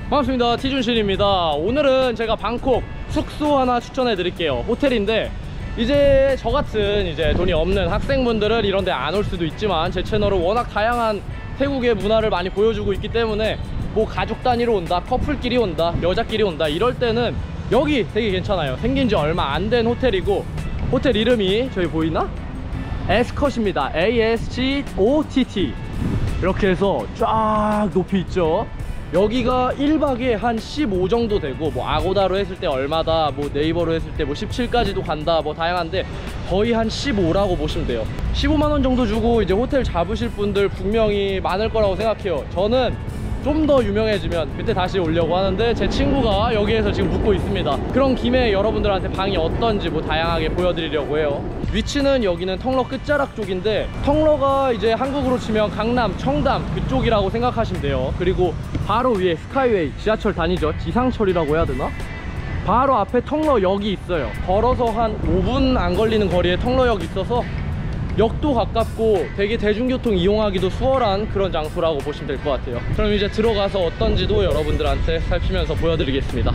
반갑습니다. 티준신입니다. 오늘은 제가 방콕 숙소 하나 추천해 드릴게요. 호텔인데 이제 저같은 돈이 없는 학생분들은 이런 데 안 올 수도 있지만 제 채널은 워낙 다양한 태국의 문화를 많이 보여주고 있기 때문에 뭐 가족 단위로 온다, 커플끼리 온다, 여자끼리 온다 이럴 때는 여기 되게 괜찮아요. 생긴 지 얼마 안 된 호텔이고 호텔 이름이 저기 보이나? 에스컷입니다. ASCOTT 이렇게 해서 쫙 높이 있죠. 여기가 1박에 한 15 정도 되고 뭐 아고다로 했을 때 얼마다, 뭐 네이버로 했을 때 뭐 17까지도 간다, 뭐 다양한데 거의 한 15라고 보시면 돼요. 15만원 정도 주고 이제 호텔 잡으실 분들 분명히 많을 거라고 생각해요. 저는 좀 더 유명해지면 그때 다시 오려고 하는데 제 친구가 여기에서 지금 묵고 있습니다. 그런 김에 여러분들한테 방이 어떤지 뭐 다양하게 보여드리려고 해요. 위치는 여기는 텅러 끝자락 쪽인데, 텅러가 이제 한국으로 치면 강남, 청담 그쪽이라고 생각하시면 돼요. 그리고 바로 위에 스카이웨이, 지하철 다니죠. 지상철이라고 해야 되나? 바로 앞에 텅러역이 있어요. 걸어서 한 5분 안 걸리는 거리에 텅러역이 있어서 역도 가깝고 되게 대중교통 이용하기도 수월한 그런 장소라고 보시면 될 것 같아요. 그럼 이제 들어가서 어떤지도 여러분들한테 살피면서 보여드리겠습니다.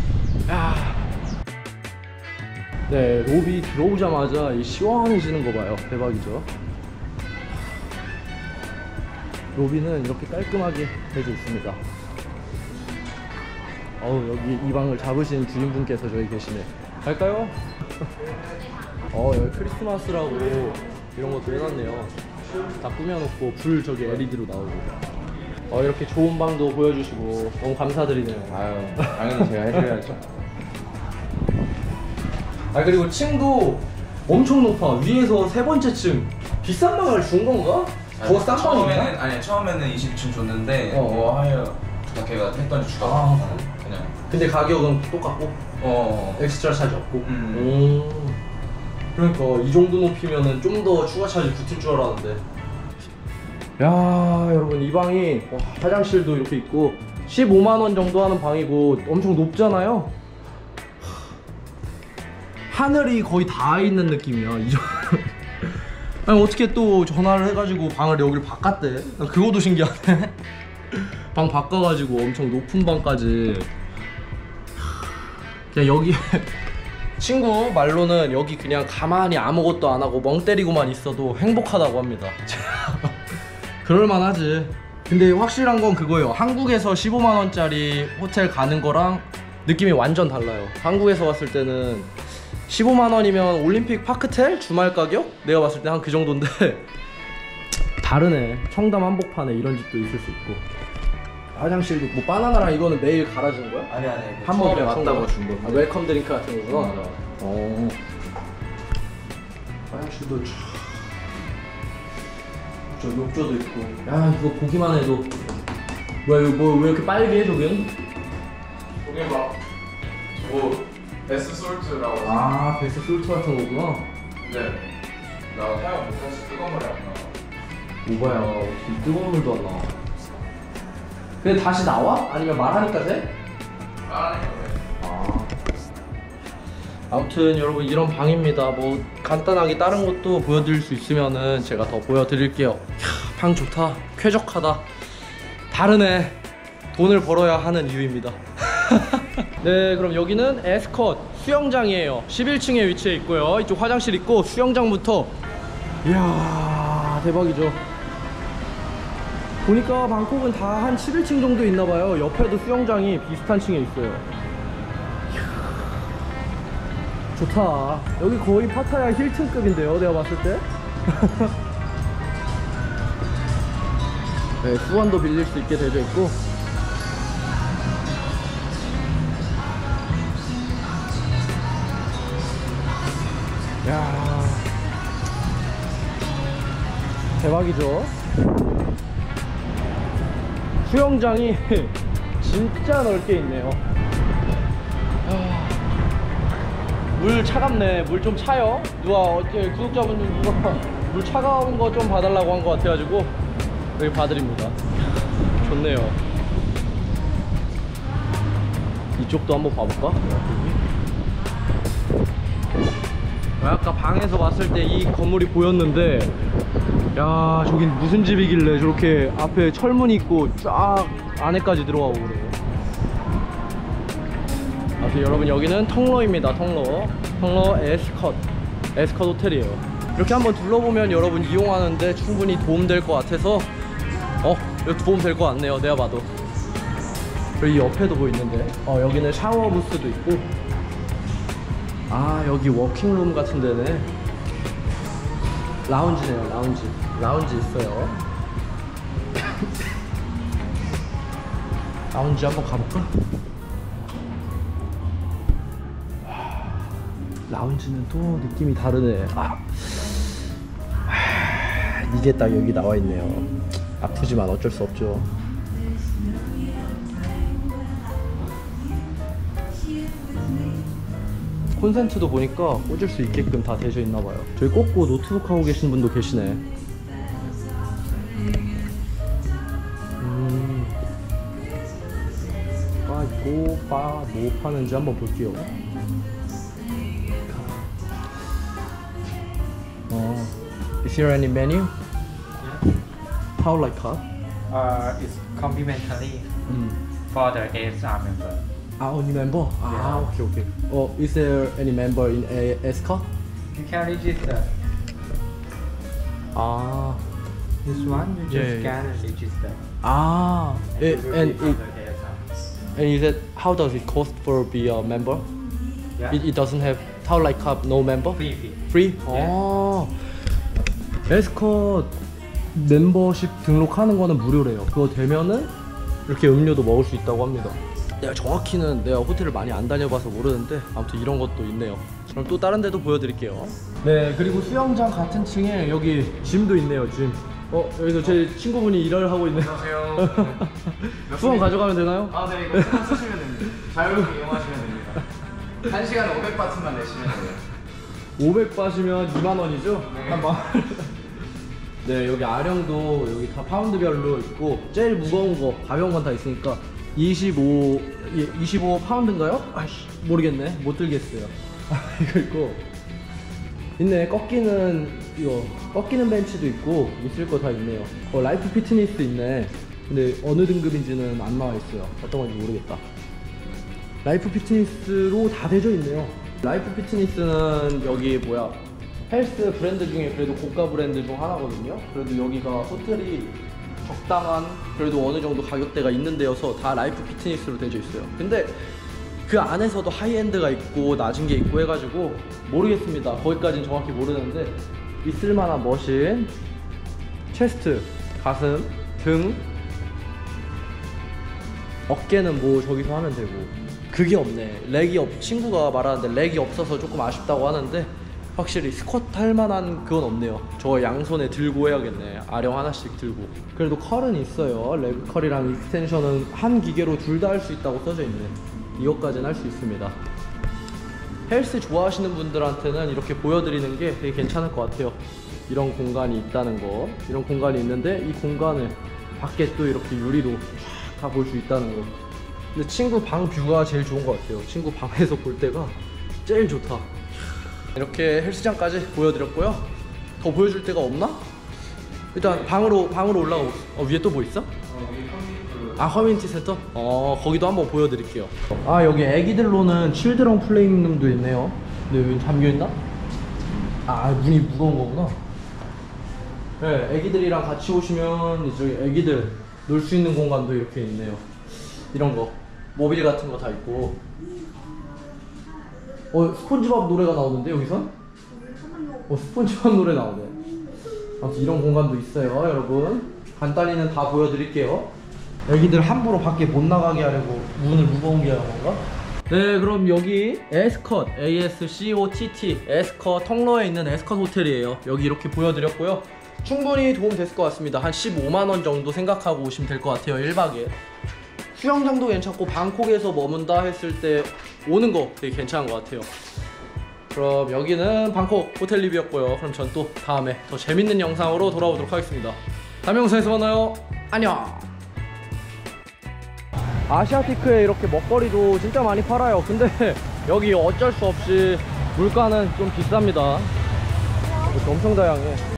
네, 로비 들어오자마자 이 시원해지는 거 봐요. 대박이죠. 로비는 이렇게 깔끔하게 되어 있습니다. 여기 이 방을 잡으신 주인분께서 저기 계시네. 갈까요? 여기 크리스마스라고 이런 것도 해놨네요. 다 꾸며놓고 불 저기 LED로 나오고. 이렇게 좋은 방도 보여주시고 너무 감사드리네요. 아유, 당연히 제가 해드려야죠. 그리고 층도 엄청 높아. 위에서 세 번째 층. 비싼 방을 준 건가? 더 싼 방이야? 아니, 처음에는 20층 줬는데 하여 부탁해가 했더니 주가 그냥. 근데 가격은 똑같고? 엑스트라 차지 없고? 그러니까 이 정도 높이면은 좀 더 추가 차지 붙을 줄 알았는데. 야, 여러분 이 방이 화장실도 이렇게 있고 15만원 정도 하는 방이고 엄청 높잖아요. 하늘이 거의 다 있는 느낌이야. 아니, 어떻게 또 전화를 해가지고 방을 여기를 바꿨대. 그것도 신기하네. 방 바꿔가지고 엄청 높은 방까지. 그냥 여기 친구 말로는 여기 그냥 가만히 아무것도 안 하고 멍 때리고만 있어도 행복하다고 합니다. 그럴만하지. 근데 확실한 건 그거예요. 한국에서 15만원짜리 호텔 가는 거랑 느낌이 완전 달라요. 한국에서 왔을 때는 15만원이면 올림픽 파크텔 주말 가격? 내가 봤을 때 한 그 정도인데 다르네. 청담 한복판에 이런 집도 있을 수 있고. 화장실도 뭐 바나나랑 이거는 매일 갈아주는 거야? 아니 한 번에 왔다고 준 거. 웰컴 드링크 같은 거구나. 화장실도 저 욕조도 있고. 야, 이거 보기만 해도 뭐야, 이거 뭐 왜 이렇게 빨개 저긴? 저게 뭐 베스 솔트라고. 베스 솔트 같은 거구나. 네. 나 사용 못해서 뜨거운 물이 안 나와. 오바야, 어떻게 뜨거운 물도 안 나와. 근데 다시 나와? 아니면 말하니까 돼? 말하니까 돼. 아무튼 여러분 이런 방입니다. 뭐 간단하게 다른 것도 보여드릴 수 있으면은 제가 더 보여드릴게요. 이야, 방 좋다, 쾌적하다, 다르네. 돈을 벌어야 하는 이유입니다. 네, 그럼 여기는 에스컷 수영장이에요. 11층에 위치해 있고요. 이쪽 화장실 있고 수영장부터. 이야, 대박이죠. 보니까 방콕은 다 한 11층 정도 있나봐요. 옆에도 수영장이 비슷한 층에 있어요. 좋다. 여기 거의 파타야 힐튼급인데요, 내가 봤을 때. 네, 수건도 빌릴 수 있게 되어 있고. 야, 대박이죠. 수영장이 진짜 넓게 있네요. 물 차갑네. 물 좀 차요. 누가 어째 구독자분들 누가 물 차가운 거 좀 봐달라고 한 거 같아가지고 여기 봐드립니다. 좋네요. 이쪽도 한번 봐볼까? 아까 방에서 봤을 때 이 건물이 보였는데, 야, 저긴 무슨 집이길래 저렇게 앞에 철문이 있고 쫙 안에까지 들어가고 그래요. 아무튼 여러분 여기는 통로입니다. 통로 에스컷 호텔이에요. 이렇게 한번 둘러보면 여러분 이용하는데 충분히 도움될 것 같아서 이거 도움될 것 같네요. 내가 봐도. 그리고 이 옆에도 뭐 있는데 여기는 샤워 부스도 있고, 아 여기 워킹룸 같은 데네. 라운지네요. 라운지 있어요. 라운지 한번 가볼까? 라운지는 또 느낌이 다르네. 이게 딱 여기 나와 있네요. 아프지만 어쩔 수 없죠. 콘센트도 보니까 꽂을 수 있게끔 다 되어 있나 봐요. 저기 꽂고 노트북 하고 계신 분도 계시네. 뭐 파는지 한번 볼게요. Is there any menu? How like cut? It's complimentary for the ASR member. Only member? Okay. Is there any member in ASCOT? You can register. This one you just scan and register. And you said how does it cost for be a member? Yeah. It doesn't have how like cup no member? Free. Free? 에스컷 멤버십 등록하는 거는 무료래요. 그거 되면은 이렇게 음료도 먹을 수 있다고 합니다. 내가 정확히는 내가 호텔을 많이 안 다녀봐서 모르는데 아무튼 이런 것도 있네요. 그럼 또 다른 데도 보여드릴게요. 네, 그리고 수영장 같은 층에 여기 짐도 있네요. 짐. 여기서 제 친구분이 일을 하고 있네요. 안녕하세요. 수영 가져가면 되나요? 네, 이거 수건 쓰시면 됩니다. 자유롭게 이용하시면 됩니다. 1시간에 500바트만 내시면 돼요. 500바시면 2만원이죠? 네. 네, 여기 아령도 여기 다 파운드별로 있고 제일 무거운 거, 가벼운 건 다 있으니까 25 파운드인가요? 모르겠네. 못 들겠어요. 이거 있고 있네. 꺾이는 벤치도 있고 있을 거 다 있네요. 라이프 피트니스 있네. 근데 어느 등급인지는 안 나와 있어요. 어떤 건지 모르겠다. 라이프 피트니스로 다 되져 있네요. 라이프 피트니스는 여기 헬스 브랜드 중에 그래도 고가 브랜드 중 하나거든요. 그래도 여기가 호텔이 적당한 그래도 어느 정도 가격대가 있는 데여서 다 라이프 피트니스로 되어 있어요. 근데 그 안에서도 하이엔드가 있고 낮은 게 있고 해가지고 모르겠습니다. 거기까지는 정확히 모르는데 있을만한 머신, 체스트, 가슴, 등, 어깨는 뭐 저기서 하면 되고 그게 없네. 친구가 말하는데 렉이 없어서 조금 아쉽다고 하는데 확실히 스쿼트 할 만한 그건 없네요. 저 양손에 들고 해야겠네. 아령 하나씩 들고. 그래도 컬은 있어요. 레그 컬이랑 익스텐션은 한 기계로 둘 다 할 수 있다고 써져 있네. 이것까지는 할 수 있습니다. 헬스 좋아하시는 분들한테는 이렇게 보여드리는 게 되게 괜찮을 것 같아요. 이런 공간이 있다는 거. 이런 공간이 있는데 이 공간을 밖에 또 이렇게 유리로 다 볼 수 있다는 거. 근데 친구 방 뷰가 제일 좋은 것 같아요. 친구 방에서 볼 때가 제일 좋다. 이렇게 헬스장까지 보여드렸고요. 더 보여줄 데가 없나? 일단 방으로 올라가 봅시다. 위에 또 뭐 있어? 커뮤니티 센터? 거기도 한번 보여드릴게요. 여기 애기들로는 칠드런 플레잉룸도 있네요. 근데 여기 잠겨있나? 문이 무거운 거구나. 네, 애기들이랑 같이 오시면 이제 애기들 놀 수 있는 공간도 이렇게 있네요. 이런 거 모빌 같은 거 다 있고. 스폰지밥 노래가 나오는데 여기서? 스폰지밥 노래 나오네. 아무튼 이런 공간도 있어요. 여러분 간단히는 다 보여드릴게요. 애기들 함부로 밖에 못 나가게 하려고 문을 무거운 게 하는 건가? 네, 그럼 여기 에스컷, ASCOTT 에스컷 통로에 있는 에스컷 호텔이에요. 여기 이렇게 보여드렸고요. 충분히 도움 됐을 것 같습니다. 한 15만원 정도 생각하고 오시면 될 것 같아요. 1박에 수영장도 괜찮고 방콕에서 머문다 했을 때 오는 거 되게 괜찮은 것 같아요. 그럼 여기는 방콕 호텔 리뷰였고요. 그럼 전 또 다음에 더 재밌는 영상으로 돌아오도록 하겠습니다. 다음 영상에서 만나요. 안녕. 아시아티크에 이렇게 먹거리도 진짜 많이 팔아요. 근데 여기 어쩔 수 없이 물가는 좀 비쌉니다. 이렇게 엄청 다양해.